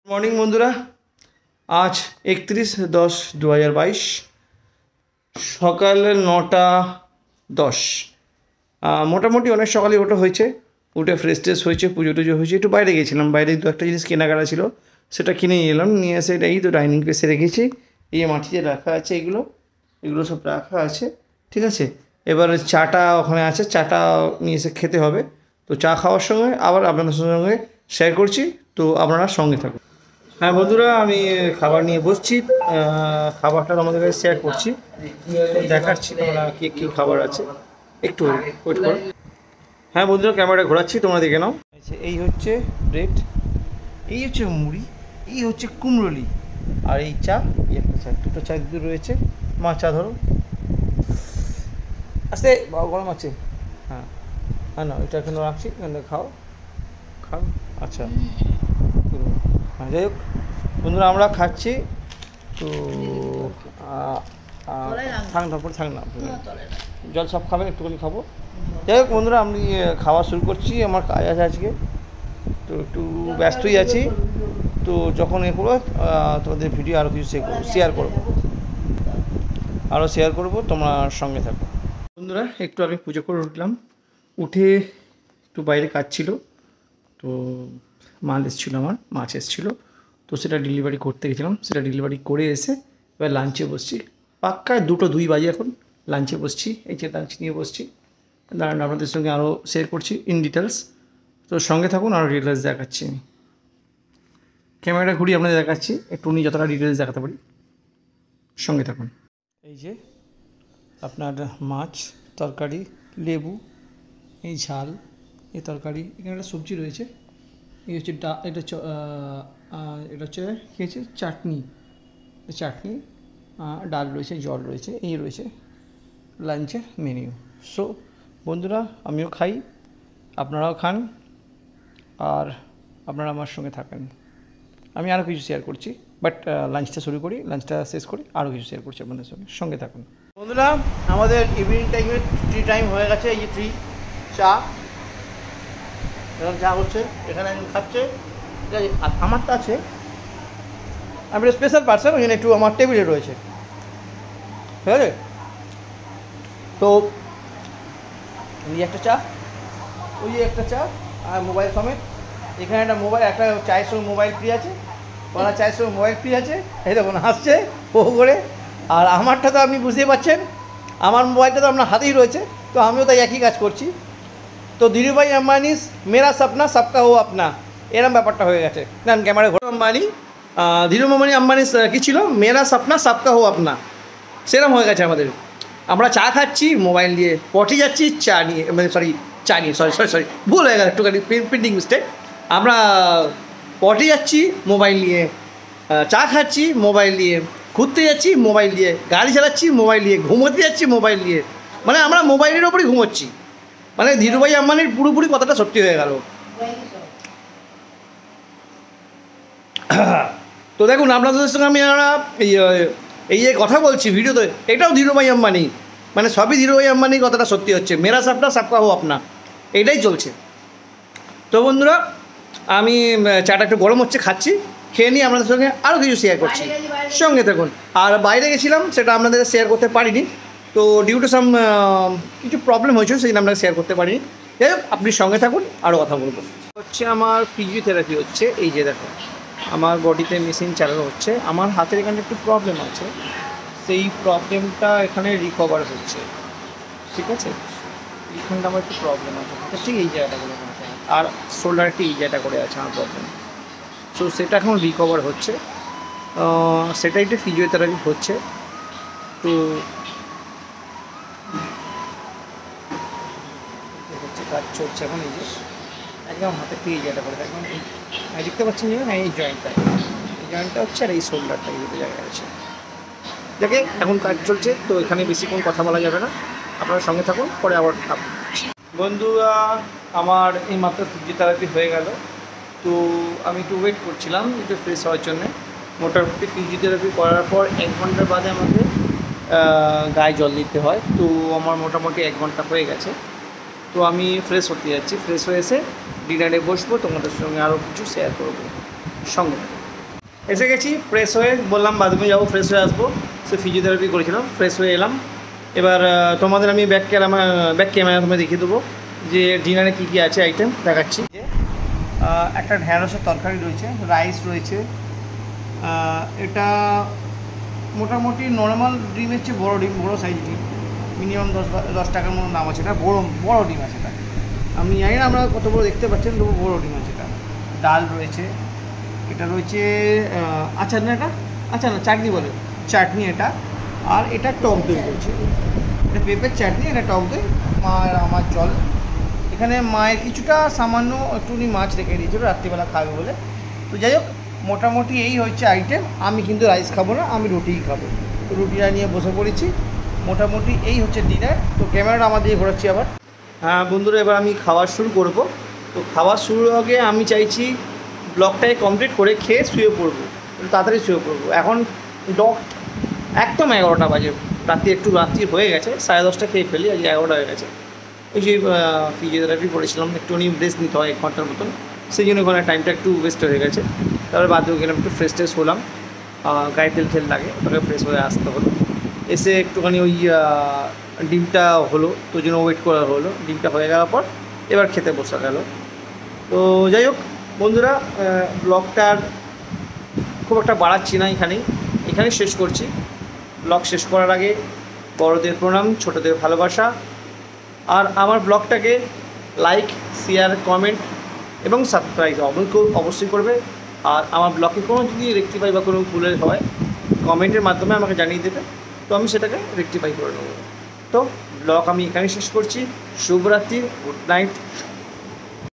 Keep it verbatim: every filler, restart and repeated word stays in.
Morning বন্ধুরা, আজ একত্রিশ দশ দু হাজার বাইশ সকাল নটা দশ। মোটামুটি অনেক সকালে ওটা হয়েছে, উঠে ফ্রেশ ট্রেশ হয়েছে, পুজো টুজো হয়েছে। একটু বাইরে গেছিলাম, বাইরে দু একটা জিনিস কেনাকাটা ছিল, সেটা কিনে নিয়ে এলাম। নিয়ে এসে এটা এই তো ডাইনিং প্লেসে রেখেছি। এই মাটিতে রাখা আছে, এগুলো এগুলো সব রাখা আছে, ঠিক আছে। এবার চাটা ওখানে আছে, চাটা নিয়ে এসে খেতে হবে। তো চা খাওয়ার সময় আবার আপনাদের সঙ্গে শেয়ার করছি, তো আপনারা সঙ্গে থাকুন। হ্যাঁ বন্ধুরা, আমি খাবার নিয়ে বসছি, খাবারটা আমাদের কাছে শেয়ার করছি, দেখাচ্ছি তোমরা কী কী খাবার আছে, একটু ওয়েট করো। হ্যাঁ বন্ধুরা, ক্যামেরাটা ঘোরাচ্ছি, তোমরা দেখে নাও। এই হচ্ছে ব্রেড, এই হচ্ছে মুড়ি, এই হচ্ছে কুমড়োলি, আর এই চা, এই একটা চা, দুটো চা দুটো রয়েছে। মা চা ধরো, আস্তে গরম আছে। হ্যাঁ হ্যাঁ না, এটা এখানে রাখছি, এখানে খাও খাও। আচ্ছা হ্যাঁ, যাই হোক বন্ধুরা, আমরা খাচ্ছি। তো থাক না, পরে থাক না, জল সব খাবেন, একটুখানি খাবো। যাই হোক বন্ধুরা, আমি খাওয়া শুরু করছি। আমার কাজ আছে আজকে, তো একটু ব্যস্তই আছি। তো যখন এ করবো তোমাদের ভিডিও আরও কিছু শেয়ার করবো, আরও শেয়ার করবো, তোমরা সঙ্গে থাকো বন্ধুরা। একটু আমি পুজো করে উঠলাম, উঠে একটু বাইরে কাজ ছিল, তো মাল এসেছিলো, আমার মাছ এসেছিলো, তো সেটা ডেলিভারি করতে গেছিলাম। সেটা ডেলিভারি করে এসে এবার লাঞ্চে বসছি। পাক্কায় দুটো দুই বাজে এখন লাঞ্চে বসছি। এই যে লাঞ্চ নিয়ে বসছি, দাঁড়ান আপনাদের সঙ্গে আরও শেয়ার করছি ইন ডিটেলস। তো সঙ্গে থাকুন, আরও ডিটেলস দেখাচ্ছি। আমি ক্যামেরাটা ঘুরিয়ে আপনাদের দেখাচ্ছি, একটু উনি যতটা ডিটেলস দেখাতে পারি, সঙ্গে থাকুন। এই যে আপনার মাছ, তরকারি, লেবু, এই ঝাল, এই তরকারি, এখানে একটা সবজি রয়েছে, এই হচ্ছে ডা এটা এটা হচ্ছে কী হচ্ছে চাটনি, চাটনি, ডাল রয়েছে, জল রয়েছে, এই রয়েছে লাঞ্চের মেনিউ। সো বন্ধুরা, আমিও খাই, আপনারাও খান, আর আপনারা আমার সঙ্গে থাকেন। আমি আরও কিছু শেয়ার করছি, বাট লাঞ্চটা শুরু করি, লাঞ্চটা শেষ করি, আরও কিছু শেয়ার করছি আপনাদের সঙ্গে, সঙ্গে থাকুন বন্ধুরা। আমাদের ইভিনিং টাইমে টি টাইম হয়ে গেছে। এই যে টি চা, এখন চা হচ্ছে, এখানে একজন খাচ্ছে, ঠিক আছে। আর আমারটা আছে, আমি একটা স্পেশাল পার্সন, ওইখানে একটু আমার টেবিলে রয়েছে, ঠিক আছে। তো এই একটা চা, ওই একটা চা, আর মোবাইল সমেত। এখানে একটা মোবাইল, একটা চায়ের সঙ্গে মোবাইল ফ্রি আছে, ওনার চায়ের সঙ্গে মোবাইল ফ্রি আছে, এই দেখুন হাসছে ও করে। আর আমারটা তো আপনি বুঝতেই পারছেন, আমার মোবাইলটা তো আপনার হাতেই রয়েছে, তো আমিও তাই একই কাজ করছি। তো ধীরুভাই আম্বানিস মেরা সপনা সবকা হো আপনা, এরম ব্যাপারটা হয়ে গেছে। না ক্যামেরা ঘোরা, আম্বানি ধীরুমানি আম্বানিস কী ছিল, মেরা সপনা সবকা হো আপনা, সেরম হয়ে গেছে আমাদের। আমরা চা খাচ্ছি মোবাইল দিয়ে, পটি যাচ্ছি চা নিয়ে, মানে সরি চা নিয়ে, সরি সরি সরি ভুল হয়ে গেল, একটুখানি প্রিন্টিং মিস্টেক। আমরা পটি যাচ্ছি মোবাইল নিয়ে, চা খাচ্ছি মোবাইল নিয়ে, ঘুরতে যাচ্ছি মোবাইল দিয়ে, গাড়ি চালাচ্ছি মোবাইল দিয়ে, ঘুমোতে যাচ্ছি মোবাইল দিয়ে, মানে আমরা মোবাইলের ওপরই ঘুমোচ্ছি। মানে ধীরুভাই আম্বানির পুরোপুরি কথাটা সত্যি হয়ে গেল। তো দেখুন, আপনাদের সঙ্গে আমি এই যে কথা বলছি ভিডিওতে, এটাও ধীরুভাই আম্বানি, মানে সবই ধীরুভাই আম্বানির কথাটা সত্যি হচ্ছে। মেরা সপনা সবকা হো আপনা, এটাই চলছে। তো বন্ধুরা, আমি চাটা একটু গরম হচ্ছে, খাচ্ছি, খেয়ে নিয়ে আপনাদের সঙ্গে আরও কিছু শেয়ার করছি, সঙ্গে থাকুন। আর বাইরে গেছিলাম, সেটা আপনাদের শেয়ার করতে পারিনি, তো ডিউ টু সাম কিছু প্রবলেম হয়েছিল, সেই জন্য আপনাকে শেয়ার করতে পারিনি। যাই হোক, আপনি সঙ্গে থাকুন, আরও কথা বলবো। হচ্ছে আমার ফিজিওথেরাপি হচ্ছে, এই যে দেখো আমার বডিতে মেশিন চালানো হচ্ছে। আমার হাতের এখানে একটু প্রবলেম আছে, সেই প্রবলেমটা এখানে রিকভার হচ্ছে, ঠিক আছে। এখানটা আমার একটু প্রবলেম আছে, ঠিক এই জায়গাটা করে আছে, আর শোল্ডারটি এই জায়গাটা করে আছে আমার প্রবলেম। সো সেটা এখন রিকভার হচ্ছে, সেটা একটু ফিজিওথেরাপি হচ্ছে। তো হচ্ছে কাজ চলছে এখন, এই যে একদম হাতের ঠিক এই জায়গাটা করে, একদম দেখতে পাচ্ছেন যে হ্যাঁ এই জয়েন্টটা, এই জয়েন্টটা হচ্ছে, আর এই শোল্ডারটা এই দুটো জায়গায় আছে। দেখে এখন কাজ চলছে, তো এখানে বেশিক্ষণ কথা বলা যাবে না, আপনারা সঙ্গে থাকুন, পরে আবার বন্ধুরা। আমার এই মাত্র ফিজিওথেরাপি হয়ে গেল, তো আমি একটু ওয়েট করছিলাম একটু ফ্রেশ হওয়ার জন্যে। মোটামুটি ফিজিওথেরাপি করার পর এক ঘন্টার বাদে আমাকে গায়ে জল দিতে হয়, তো আমার মোটামুটি এক ঘন্টা হয়ে গেছে। তো আমি ফ্রেশ হতে যাচ্ছি, ফ্রেশ হয়ে এসে ডিনারে বসবো, তোমাদের সঙ্গে আরও কিছু শেয়ার করবো, সঙ্গে। এসে গেছি, ফ্রেশ হয়ে বললাম বাথরুমে যাবো, ফ্রেশ হয়ে আসবো। সে ফিজিওথেরাপি করেছিলাম, ফ্রেশ হয়ে এলাম। এবার তোমাদের আমি ব্যাক ক্যামেরা ব্যাক ক্যামেরা তোমায় দেখিয়ে দেবো যে ডিনারে কী কী আছে আইটেম দেখাচ্ছি। একটা ঢ্যাঁড়সের তরকারি রয়েছে, রাইস রয়েছে, এটা মোটামুটি নর্মাল ডিম হচ্ছে বড়ো ডিম, বড়ো সাইজ ডিম, মিনিমাম দশ দশ টাকার মতো দাম আছে। এটা বড়ো বড়ো ডিম আছে এটা, আমি জানি না আপনারা কত বড়ো দেখতে পাচ্ছেন, তবু বড়ো ডিম আছে এটা। ডাল রয়েছে, এটা রয়েছে আচার না, এটা আচ্ছা না চাটনি বলে, চাটনি এটা। আর এটা টক দই রয়েছে, এটা পেঁপের চাটনি, এটা টক দই। মায়ের আমার জল, এখানে মায়ের কিছুটা সামান্য একটুখানি মাছ রেখে দিয়েছিল রাত্রিবেলা খাবে বলে। তো যাই হোক, মোটামুটি এই হচ্ছে আইটেম। আমি কিন্তু রাইস খাবো না, আমি রুটিই খাবো। তো রুটিটা নিয়ে বসে পড়েছি। মোটামুটি এই হচ্ছে ডিনার। তো ক্যামেরাটা আমার দিয়ে ঘোরাচ্ছি আবার। হ্যাঁ বন্ধুরা, এবার আমি খাওয়া শুরু করব। তো খাওয়া শুরুর আগে আমি চাইছি ব্লগটাকে কমপ্লিট করে খেয়ে শুয়ে পড়বো, একটু তাড়াতাড়ি শুয়ে পড়বো। এখন ডক একদম এগারোটা বাজে, রাত্রি একটু রাত্রি হয়ে গেছে, সাড়ে দশটা খেয়ে ফেলি, আজ এগারোটা হয়ে গেছে। ওই যে ফিজিওথেরাপি করেছিলাম, একটুখানি রেস্ট নিতে হয় এক ঘন্টার মতন, সেই জন্য ওখানে টাইমটা একটু ওয়েস্ট হয়ে গেছে। তারপরে বাথরুমে গেলাম, একটু ফ্রেশ ট্রেশ হলাম, গায়ে তেল তেল লাগে, ওটাকে ফ্রেশ হয়ে আসতে হলো। এসে একটুখানি ওই ডিমটা হলো, তো জন্য ওয়েট করা হলো। ডিমটা হয়ে যাওয়ার পর এবার খেতে বসা গেল। তো যাই হোক বন্ধুরা, ব্লগটার খুব একটা বাড়াচ্ছি না, এখানেই এখানেই শেষ করছি। ব্লগ শেষ করার আগে বড়দের প্রণাম, ছোটদের ভালোবাসা। আর আমার ব্লগটাকে লাইক, শেয়ার, কমেন্ট এবং সাবস্ক্রাইব অবশ্যই করবে। আর আমার ব্লগে কোনো যদি রেক্টিফাই বা কোনো ভুলের হয়, কমেন্টের মাধ্যমে আমাকে জানিয়ে দেবে, তো আমি সেটাকে রেক্টিফাই করে নেব। তো ব্লগ আমি এখানেই শেষ করছি। শুভরাত্রি, গুড নাইট।